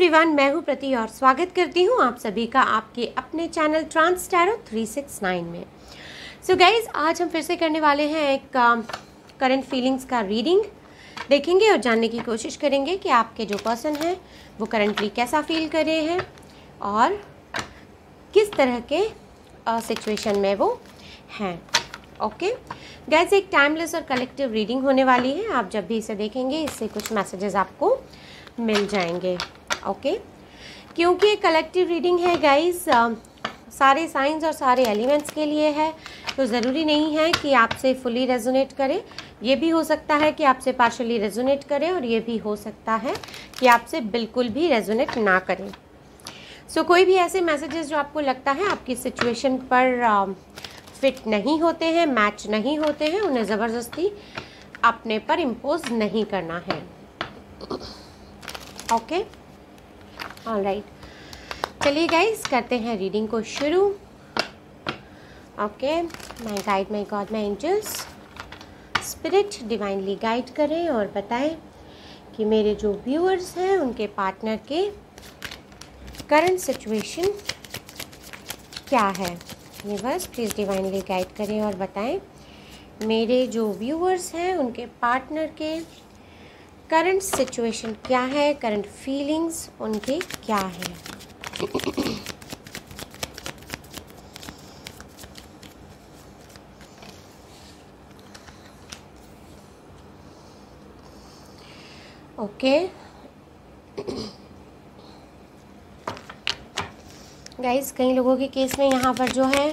Everyone, मैं हूं प्रति और स्वागत करती हूं आप सभी का आपके अपने चैनल ट्रांस टैरो 369 में। सो गाइज, आज हम फिर से करने वाले हैं एक करंट फीलिंग्स का रीडिंग देखेंगे और जानने की कोशिश करेंगे कि आपके जो पर्सन हैं वो करंटली कैसा फील कर रहे हैं और किस तरह के सिचुएशन में वो हैं। ओके गाइज, एक टाइमलेस और कलेक्टिव रीडिंग होने वाली है। आप जब भी इसे देखेंगे इससे कुछ मैसेजेस आपको मिल जाएंगे। ओके क्योंकि कलेक्टिव रीडिंग है गाइज, सारे साइंस और सारे एलिमेंट्स के लिए है, तो ज़रूरी नहीं है कि आपसे फुली रेजोनेट करे। ये भी हो सकता है कि आपसे पार्शली रेजोनेट करे और ये भी हो सकता है कि आपसे बिल्कुल भी रेजोनेट ना करें। सो कोई भी ऐसे मैसेजेस जो आपको लगता है आपकी सिचुएशन पर फिट नहीं होते हैं, मैच नहीं होते हैं, उन्हें ज़बरदस्ती अपने पर इम्पोज नहीं करना है। ओके ऑलराइट, चलिए गाइस करते हैं रीडिंग को शुरू। Okay, my guide, my god, my angels, spirit divinely guide करें और बताएं कि मेरे जो व्यूअर्स हैं उनके पार्टनर के करंट सिचुएशन क्या है। यूनिवर्स प्लीज़ डिवाइनली गाइड करें और बताएं मेरे जो व्यूअर्स हैं उनके पार्टनर के करंट सिचुएशन क्या है, करंट फीलिंग्स उनके क्या है। ओके गाइस, कई लोगों के केस में यहाँ पर जो है,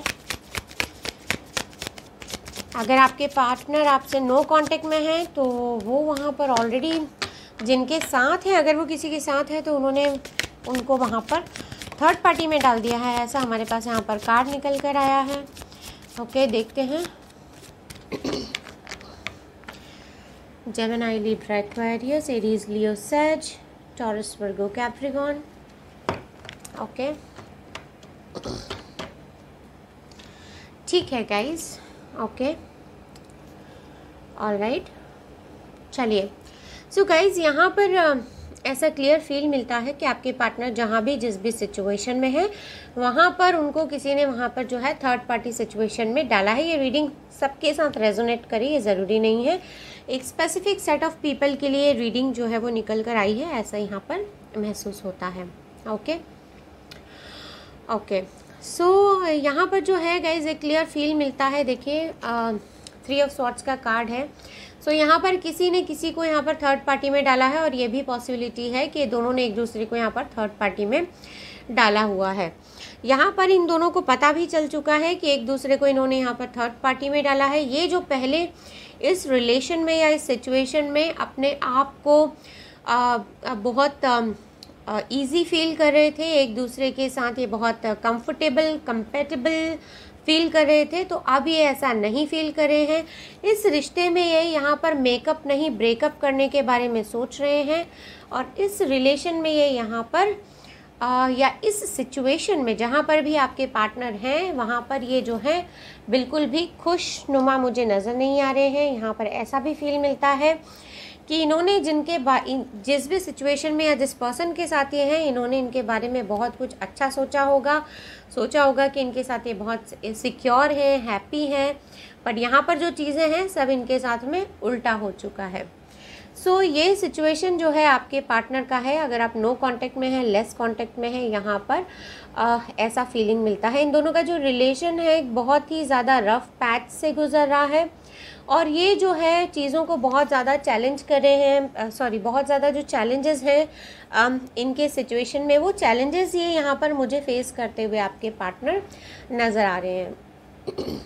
अगर आपके पार्टनर आपसे नो कांटेक्ट में है तो वो वहाँ पर ऑलरेडी जिनके साथ है, अगर वो किसी के साथ है तो उन्होंने उनको वहाँ पर थर्ड पार्टी में डाल दिया है। ऐसा हमारे पास यहाँ पर कार्ड निकल कर आया है। ओके देखते हैं। Gemini, Libra, Aquarius, Aries, Leo, Sag, Taurus, वर्गो, कैप्रिकॉर्न। ओके ठीक है गाइस। ओके ऑलराइट, चलिए। सो गाइज, यहाँ पर ऐसा क्लियर फील मिलता है कि आपके पार्टनर जहाँ भी जिस भी सिचुएशन में है वहाँ पर उनको किसी ने वहाँ पर जो है थर्ड पार्टी सिचुएशन में डाला है। ये रीडिंग सबके साथ रेजोनेट करे, ये ज़रूरी नहीं है। एक स्पेसिफिक सेट ऑफ पीपल के लिए रीडिंग जो है वो निकल कर आई है, ऐसा यहाँ पर महसूस होता है। ओके ओके सो यहाँ पर जो है गाइज एक क्लियर फील मिलता है। देखिए 3 ऑफ स्वॉर्ड्स का कार्ड है। सो यहाँ पर किसी ने किसी को यहाँ पर थर्ड पार्टी में डाला है और ये भी पॉसिबिलिटी है कि दोनों ने एक दूसरे को यहाँ पर थर्ड पार्टी में डाला हुआ है। यहाँ पर इन दोनों को पता भी चल चुका है कि एक दूसरे को इन्होंने यहाँ पर थर्ड पार्टी में डाला है। ये जो पहले इस रिलेशन में या इस सिचुएशन में अपने आप को बहुत ईजी फील कर रहे थे, एक दूसरे के साथ ये बहुत कंफर्टेबल कंपेटेबल फील कर रहे थे, तो अब ये ऐसा नहीं फील कर रहे हैं। इस रिश्ते में ये यहाँ पर मेकअप नहीं ब्रेकअप करने के बारे में सोच रहे हैं और इस रिलेशन में ये यहाँ पर या इस सिचुएशन में जहाँ पर भी आपके पार्टनर हैं वहाँ पर ये जो है बिल्कुल भी खुशनुमा मुझे नज़र नहीं आ रहे हैं। यहाँ पर ऐसा भी फील मिलता है कि इन्होंने जिस भी सिचुएशन में या जिस पर्सन के साथ ये हैं, इन्होंने इनके बारे में बहुत कुछ अच्छा सोचा होगा कि इनके साथ ये बहुत सिक्योर हैं, हैप्पी हैं, पर यहाँ पर जो चीज़ें हैं सब इनके साथ में उल्टा हो चुका है। सो ये सिचुएशन जो है आपके पार्टनर का है। अगर आप नो कांटेक्ट में हैं, लेस कांटेक्ट में हैं, यहाँ पर ऐसा फीलिंग मिलता है। इन दोनों का जो रिलेशन है एक बहुत ही ज़्यादा रफ पैच से गुजर रहा है और ये जो है चीज़ों को बहुत ज़्यादा चैलेंज कर रहे हैं। बहुत ज़्यादा जो चैलेंजेस हैं इनके सिचुएशन में, वो चैलेंजेस ये यहाँ पर मुझे फेस करते हुए आपके पार्टनर नज़र आ रहे हैं।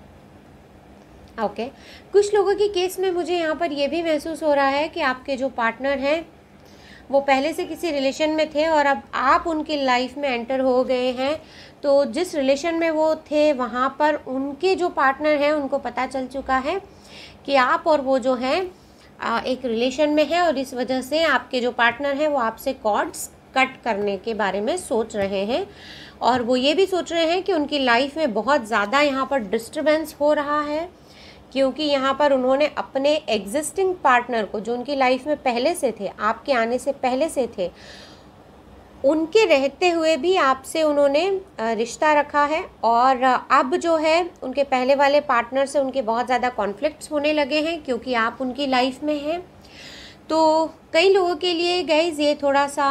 ओके कुछ लोगों के केस में मुझे यहाँ पर ये भी महसूस हो रहा है कि आपके जो पार्टनर हैं वो पहले से किसी रिलेशन में थे और अब आप उनकी लाइफ में एंटर हो गए हैं। तो जिस रिलेशन में वो थे वहाँ पर उनके जो पार्टनर हैं उनको पता चल चुका है कि आप और वो जो हैं एक रिलेशन में है और इस वजह से आपके जो पार्टनर हैं वो आपसे कॉर्ड्स कट करने के बारे में सोच रहे हैं और वो ये भी सोच रहे हैं कि उनकी लाइफ में बहुत ज़्यादा यहाँ पर डिस्टर्बेंस हो रहा है, क्योंकि यहाँ पर उन्होंने अपने एग्जिस्टिंग पार्टनर को जो उनकी लाइफ में पहले से थे, आपके आने से पहले से थे, उनके रहते हुए भी आपसे उन्होंने रिश्ता रखा है, और अब जो है उनके पहले वाले पार्टनर से उनके बहुत ज़्यादा कॉन्फ्लिक्ट्स होने लगे हैं क्योंकि आप उनकी लाइफ में हैं। तो कई लोगों के लिए गाइज़ ये थोड़ा सा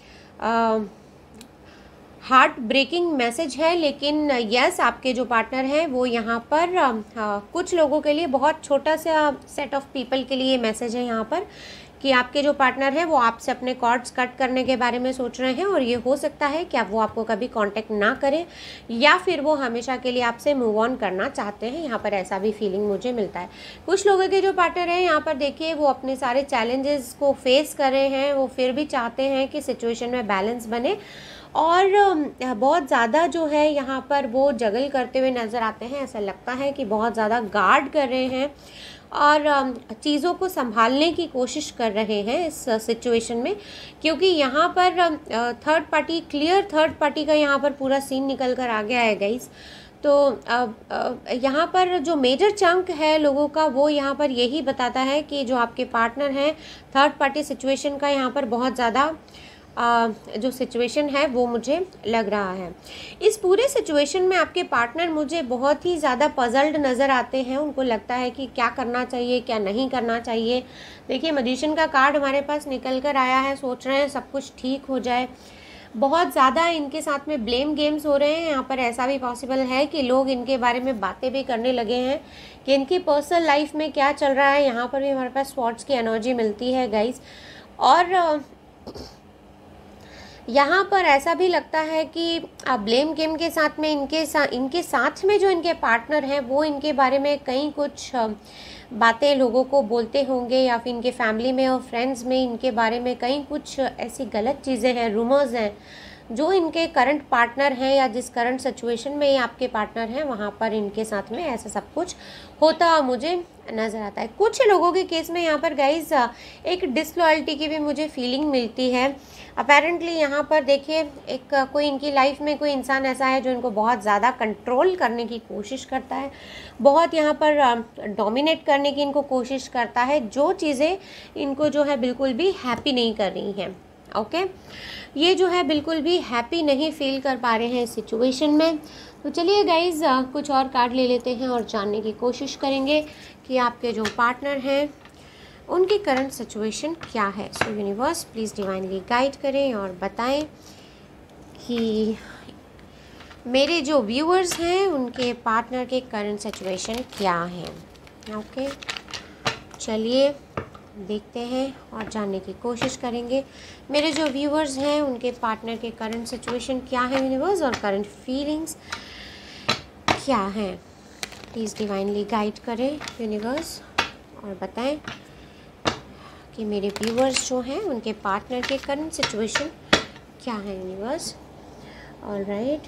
हार्ट ब्रेकिंग मैसेज है, लेकिन यस आपके जो पार्टनर हैं वो यहाँ पर कुछ लोगों के लिए, बहुत छोटा सा सेट ऑफ पीपल के लिए मैसेज है यहाँ पर कि आपके जो पार्टनर है वो आपसे अपने कॉर्ड्स कट करने के बारे में सोच रहे हैं, और ये हो सकता है कि वो आपको कभी कांटेक्ट ना करें या फिर वो हमेशा के लिए आपसे मूव ऑन करना चाहते हैं। यहाँ पर ऐसा भी फीलिंग मुझे मिलता है। कुछ लोगों के जो पार्टनर हैं यहाँ पर देखिए वो अपने सारे चैलेंजेस को फेस कर रहे हैं, वो फिर भी चाहते हैं कि सिचुएशन में बैलेंस बने, और बहुत ज़्यादा जो है यहाँ पर वो जगल करते हुए नज़र आते हैं। ऐसा लगता है कि बहुत ज़्यादा गार्ड कर रहे हैं और चीज़ों को संभालने की कोशिश कर रहे हैं इस सिचुएशन में, क्योंकि यहाँ पर third party, clear third party का यहाँ पर पूरा सीन निकल कर आ गया है गाइस। तो यहाँ पर जो मेजर चंक है लोगों का वो यहाँ पर यही बताता है कि जो आपके पार्टनर हैं थर्ड पार्टी सिचुएशन का यहाँ पर बहुत ज़्यादा जो सिचुएशन है वो मुझे लग रहा है। इस पूरे सिचुएशन में आपके पार्टनर मुझे बहुत ही ज़्यादा पजल्ड नज़र आते हैं। उनको लगता है कि क्या करना चाहिए, क्या नहीं करना चाहिए। देखिए मैजिशियन का कार्ड हमारे पास निकल कर आया है, सोच रहे हैं सब कुछ ठीक हो जाए। बहुत ज़्यादा इनके साथ में ब्लेम गेम्स हो रहे हैं। यहाँ पर ऐसा भी पॉसिबल है कि लोग इनके बारे में बातें भी करने लगे हैं कि इनकी पर्सनल लाइफ में क्या चल रहा है। यहाँ पर भी हमारे पास स्वॉर्ड्स की एनर्जी मिलती है गाइस, और यहाँ पर ऐसा भी लगता है कि ब्लेम गेम के साथ में इनके साथ में जो इनके पार्टनर हैं वो इनके बारे में कई कुछ बातें लोगों को बोलते होंगे, या फिर इनके फैमिली में और फ्रेंड्स में इनके बारे में कई कुछ ऐसी गलत चीज़ें हैं, रूमर्स हैं, जो इनके करंट पार्टनर हैं या जिस करंट सिचुएशन में ये आपके पार्टनर हैं वहाँ पर इनके साथ में ऐसा सब कुछ होता मुझे नज़र आता है। कुछ लोगों के केस में यहाँ पर गाइज एक डिसलॉयल्टी की भी मुझे फीलिंग मिलती है। अपेरेंटली यहाँ पर देखिए एक कोई इनकी लाइफ में कोई इंसान ऐसा है जो इनको बहुत ज़्यादा कंट्रोल करने की कोशिश करता है, बहुत यहाँ पर डोमिनेट करने की इनको कोशिश करता है, जो चीज़ें इनको जो है बिल्कुल भी हैप्पी नहीं कर रही हैं। ओके, ये जो है बिल्कुल भी हैप्पी नहीं फील कर पा रहे हैं इस सिचुएशन में। तो चलिए गाइज कुछ और कार्ड ले लेते हैं और जानने की कोशिश करेंगे कि आपके जो पार्टनर हैं उनकी करंट सिचुएशन क्या है। So universe please divinely guide करें और बताएं कि मेरे जो व्यूअर्स हैं उनके पार्टनर के करंट सिचुएशन क्या है। ओके, चलिए देखते हैं और जानने की कोशिश करेंगे मेरे जो व्यूअर्स हैं उनके पार्टनर के करंट सिचुएशन क्या है यूनिवर्स, और करंट फीलिंग्स क्या हैं। प्लीज़ डिवाइनली गाइड करें यूनिवर्स और बताएं कि मेरे व्यूअर्स जो हैं उनके पार्टनर के करंट सिचुएशन क्या है यूनिवर्स। ऑलराइट,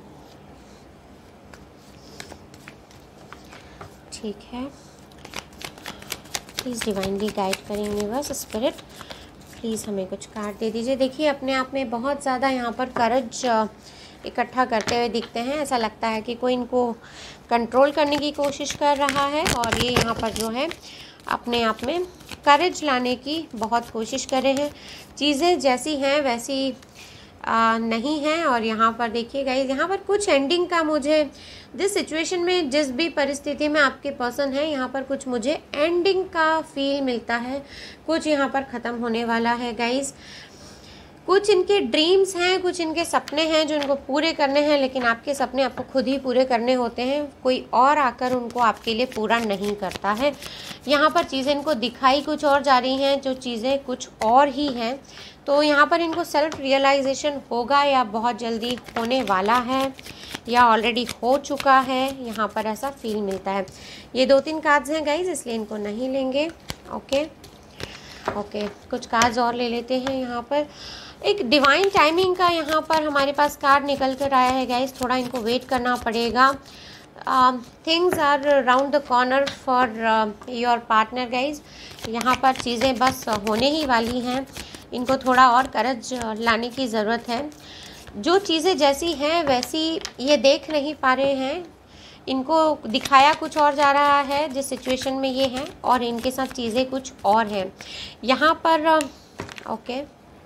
ठीक है, प्लीज़ डिवाइनली गाइड करें यूनिवर्स, स्पिरिट प्लीज़ हमें कुछ कार्ड दे दीजिए। देखिए अपने आप में बहुत ज़्यादा यहाँ पर करज इकट्ठा करते हुए दिखते हैं। ऐसा लगता है कि कोई इनको कंट्रोल करने की कोशिश कर रहा है, और ये यहाँ पर जो है अपने आप में करेज लाने की बहुत कोशिश कर रहे हैं। चीज़ें जैसी हैं वैसी नहीं है। और यहाँ पर देखिए गाइस, यहाँ पर कुछ एंडिंग का मुझे जिस सिचुएशन में जिस भी परिस्थिति में आपके पर्सन है यहाँ पर कुछ मुझे एंडिंग का फील मिलता है। कुछ यहाँ पर ख़त्म होने वाला है गाइस। कुछ इनके ड्रीम्स हैं, कुछ इनके सपने हैं जो इनको पूरे करने हैं, लेकिन आपके सपने आपको खुद ही पूरे करने होते हैं, कोई और आकर उनको आपके लिए पूरा नहीं करता है। यहाँ पर चीज़ें इनको दिखाई कुछ और जा रही हैं, जो चीज़ें कुछ और ही हैं। तो यहाँ पर इनको सेल्फ रियलाइजेशन होगा या बहुत जल्दी होने वाला है या ऑलरेडी हो चुका है, यहाँ पर ऐसा फील मिलता है। ये 2-3 कार्ड्स हैं गाइज, इसलिए इनको नहीं लेंगे। ओके, कुछ कार्ड्स और ले लेते हैं। यहाँ पर एक डिवाइन टाइमिंग का यहाँ पर हमारे पास कार्ड निकल कर आया है गाइज। थोड़ा इनको वेट करना पड़ेगा। Things are round the corner for your partner guys. यहाँ पर चीज़ें बस होने ही वाली हैं। इनको थोड़ा और करज लाने की ज़रूरत है। जो चीज़ें जैसी हैं वैसी ये देख नहीं पा रहे हैं। इनको दिखाया कुछ और जा रहा है जिस सिचुएशन में ये हैं, और इनके साथ चीज़ें कुछ और हैं यहाँ पर। ओके,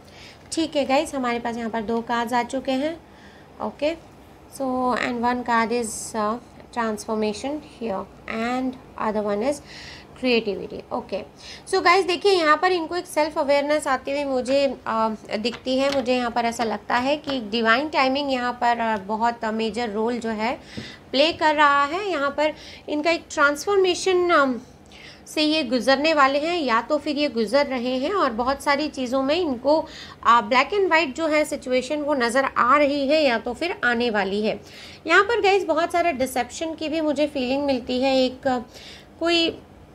ठीक है गाइस, हमारे पास यहाँ पर 2 कार्ड्स आ चुके हैं। Okay, so and one card is transformation here and other one is creativity. Okay, so guys देखिए, यहाँ पर इनको एक सेल्फ अवेयरनेस आती हुई मुझे दिखती है। मुझे यहाँ पर ऐसा लगता है कि डिवाइन टाइमिंग यहाँ पर बहुत मेजर रोल जो है प्ले कर रहा है। यहाँ पर इनका एक ट्रांसफॉर्मेशन से ये गुज़रने वाले हैं, या तो फिर ये गुज़र रहे हैं, और बहुत सारी चीज़ों में इनको ब्लैक एंड वाइट जो है सिचुएशन वो नज़र आ रही है, या तो फिर आने वाली है। यहाँ पर गाइस बहुत सारा डिसेप्शन की भी मुझे फीलिंग मिलती है। कोई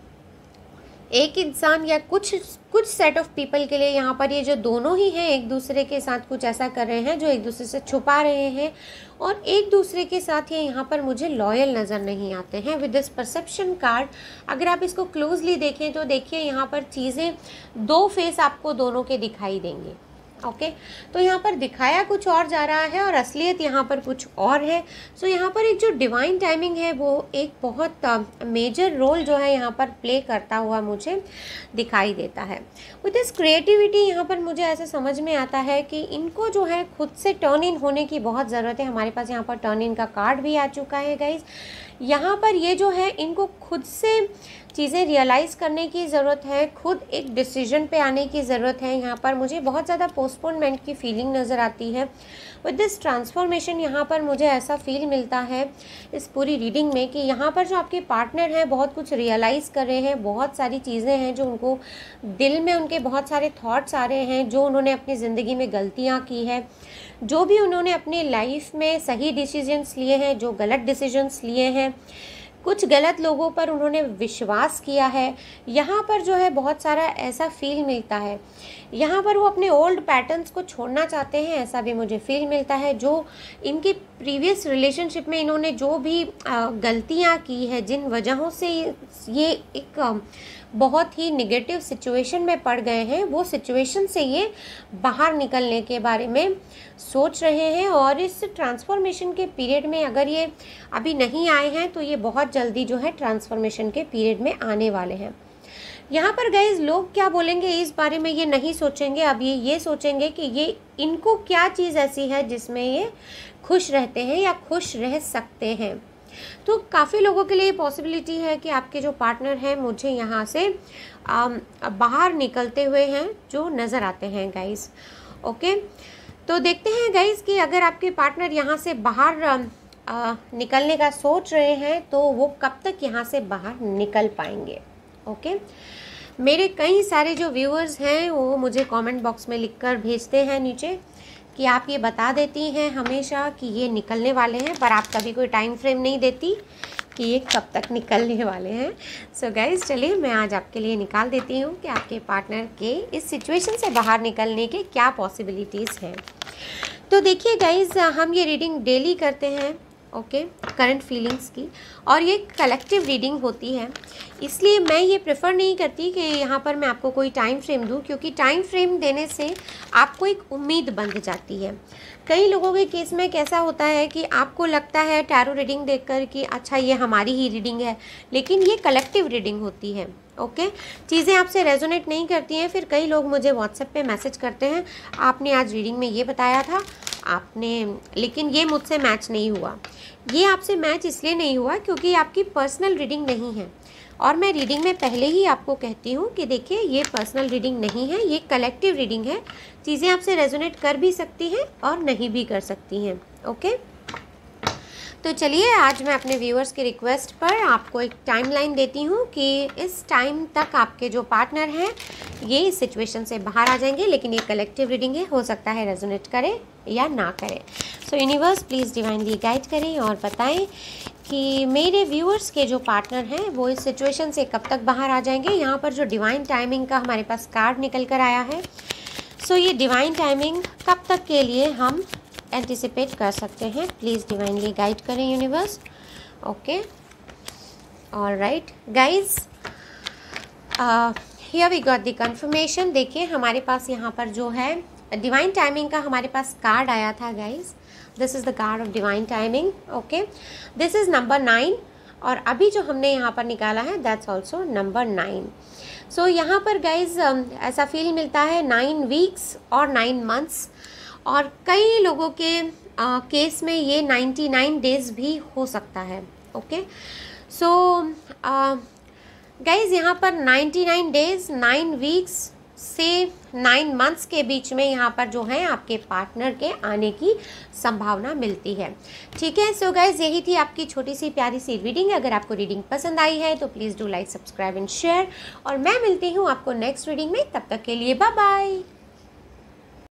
एक इंसान या कुछ सेट ऑफ पीपल के लिए यहाँ पर ये जो दोनों ही हैं एक दूसरे के साथ कुछ ऐसा कर रहे हैं जो एक दूसरे से छुपा रहे हैं, और एक दूसरे के साथ ये यहाँ पर मुझे लॉयल नज़र नहीं आते हैं। विद दिस परसेप्शन कार्ड अगर आप इसको क्लोजली देखें तो देखिए यहाँ पर चीज़ें 2 फेस आपको दोनों के दिखाई देंगे। ओके, तो यहाँ पर दिखाया कुछ और जा रहा है और असलियत यहाँ पर कुछ और है। सो यहाँ पर एक जो डिवाइन टाइमिंग है वो एक बहुत मेजर रोल जो है यहाँ पर प्ले करता हुआ मुझे दिखाई देता है। विद दिस क्रिएटिविटी यहाँ पर मुझे ऐसे समझ में आता है कि इनको जो है खुद से टर्न इन होने की बहुत ज़रूरत है। हमारे पास यहाँ पर टर्न इन का कार्ड भी आ चुका है गाइज। यहाँ पर ये जो है इनको खुद से चीज़ें रियलाइज़ करने की ज़रूरत है, खुद एक डिसीजन पे आने की ज़रूरत है। यहाँ पर मुझे बहुत ज़्यादा पोस्टपोनमेंट की फीलिंग नज़र आती है। विद दिस ट्रांसफॉर्मेशन यहाँ पर मुझे ऐसा फील मिलता है इस पूरी रीडिंग में कि यहाँ पर जो आपके पार्टनर हैं बहुत कुछ रियलाइज़ कर रहे हैं, बहुत सारी चीज़ें हैं जो उनको दिल में उनके बहुत सारे थॉट्स आ रहे हैं, जो उन्होंने अपनी ज़िंदगी में गलतियाँ की है, जो भी उन्होंने अपनी लाइफ में सही डिसीजंस लिए हैं, जो गलत डिसीजंस लिए हैं, कुछ गलत लोगों पर उन्होंने विश्वास किया है। यहाँ पर जो है बहुत सारा ऐसा फील मिलता है, यहाँ पर वो अपने ओल्ड पैटर्न्स को छोड़ना चाहते हैं, ऐसा भी मुझे फील मिलता है। जो इनके प्रीवियस रिलेशनशिप में इन्होंने जो भी गलतियाँ की है, जिन वजहों से ये एक बहुत ही निगेटिव सिचुएशन में पड़ गए हैं, वो सिचुएशन से ये बाहर निकलने के बारे में सोच रहे हैं। और इस ट्रांसफॉर्मेशन के पीरियड में अगर ये अभी नहीं आए हैं तो ये बहुत जल्दी जो है ट्रांसफॉर्मेशन के पीरियड में आने वाले हैं। यहाँ पर गाइस लोग क्या बोलेंगे इस बारे में ये नहीं सोचेंगे। अब ये सोचेंगे कि ये इनको क्या चीज़ ऐसी है जिसमें ये खुश रहते हैं या खुश रह सकते हैं। तो काफ़ी लोगों के लिए पॉसिबिलिटी है कि आपके जो पार्टनर हैं मुझे यहाँ से बाहर निकलते हुए हैं जो नज़र आते हैं गाइस। ओके, तो देखते हैं गाइस कि अगर आपके पार्टनर यहाँ से बाहर निकलने का सोच रहे हैं तो वो कब तक यहाँ से बाहर निकल पाएंगे। ओके, मेरे कई सारे जो व्यूअर्स हैं वो मुझे कमेंट बॉक्स में लिखकर भेजते हैं नीचे कि आप ये बता देती हैं हमेशा कि ये निकलने वाले हैं, पर आप कभी कोई टाइम फ्रेम नहीं देती कि ये कब तक निकलने वाले हैं। सो गाइज चलिए मैं आज आपके लिए निकाल देती हूँ कि आपके पार्टनर के इस सिचुएशन से बाहर निकलने के क्या पॉसिबिलिटीज़ हैं। तो देखिए गाइज, हम ये रीडिंग डेली करते हैं ओके, करंट फीलिंग्स की, और ये कलेक्टिव रीडिंग होती है, इसलिए मैं ये प्रेफर नहीं करती कि यहाँ पर मैं आपको कोई टाइम फ्रेम दूँ, क्योंकि टाइम फ्रेम देने से आपको एक उम्मीद बंध जाती है। कई लोगों के केस में कैसा होता है कि आपको लगता है टैरो रीडिंग देखकर कि अच्छा ये हमारी ही रीडिंग है, लेकिन ये कलेक्टिव रीडिंग होती है। ओके, चीज़ें आपसे रेजोनेट नहीं करती हैं, फिर कई लोग मुझे व्हाट्सएप पे मैसेज करते हैं आपने आज रीडिंग में ये बताया था लेकिन ये मुझसे मैच नहीं हुआ। ये आपसे मैच इसलिए नहीं हुआ क्योंकि आपकी पर्सनल रीडिंग नहीं है, और मैं रीडिंग में पहले ही आपको कहती हूँ कि देखिए ये पर्सनल रीडिंग नहीं है, ये कलेक्टिव रीडिंग है। चीज़ें आपसे रेजोनेट कर भी सकती हैं और नहीं भी कर सकती हैं। ओके, तो चलिए आज मैं अपने व्यूअर्स की रिक्वेस्ट पर आपको एक टाइमलाइन देती हूँ कि इस टाइम तक आपके जो पार्टनर हैं ये इस सिचुएशन से बाहर आ जाएंगे, लेकिन ये कलेक्टिव रीडिंग है, हो सकता है रेजोनेट करे या ना करे। So universe please divinely guide करें और बताएं कि मेरे व्यूअर्स के जो पार्टनर हैं वो इस सिचुएशन से कब तक बाहर आ जाएंगे। यहाँ पर जो डिवाइन टाइमिंग का हमारे पास कार्ड निकल कर आया है, सो ये डिवाइन टाइमिंग कब तक के लिए हम एंटिसिपेट कर सकते हैं, प्लीज़ डिवाइनली गाइड करें universe. Okay, alright guys, here we got the confirmation. देखिए हमारे पास यहाँ पर जो है डिवाइन टाइमिंग का हमारे पास कार्ड आया था guys. This is the card of divine timing. Okay, this is number 9 और अभी जो हमने यहाँ पर निकाला है दैट्स ऑल्सो नंबर 9। सो यहाँ पर गाइज ऐसा फील मिलता है 9 वीक्स और 9 मंथ्स, और कई लोगों के केस में ये 99 डेज़ भी हो सकता है। ओके, सो गाइज यहाँ पर 99 डेज़ 9 वीक्स से 9 मंथ्स के बीच में यहाँ पर जो है आपके पार्टनर के आने की संभावना मिलती है। ठीक है, सो गाइज यही थी आपकी छोटी सी प्यारी सी रीडिंग। अगर आपको रीडिंग पसंद आई है तो please do like, subscribe and share, और मैं मिलती हूँ आपको नेक्स्ट रीडिंग में। तब तक के लिए बाय बाय।